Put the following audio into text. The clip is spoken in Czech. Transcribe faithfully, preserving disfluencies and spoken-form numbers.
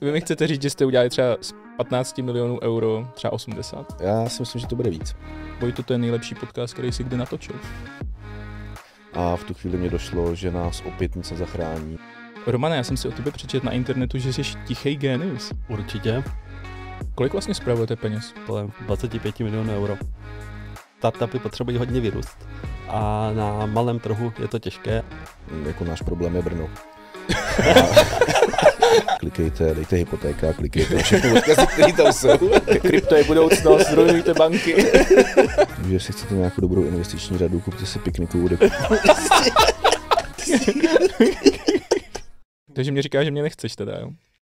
Vy mi chcete říct, že jste udělali třeba z patnáct milionů euro třeba osmdesát. Já si myslím, že to bude víc. Vojto, to je nejlepší podcast, který si kdy natočil. A v tu chvíli mě došlo, že nás opět nic nezachrání. Romane, já jsem si o tebe přečetl na internetu, že jsi tichý génius. Určitě. Kolik vlastně spravujete peněz? Kolem dvacet pět milionů euro. Startupy potřebují hodně vyrůst a na malém trhu je to těžké. Jako náš problém je Brno. Klikejte, dejte hypotéka, klikejte všechny odkazy, které tam jsou. Krypto je budoucnost, zdrojujte banky. Když si chcete nějakou dobrou investiční radu, kupte si pikniku. Takže mě říká, že mě nechceš teda, jo?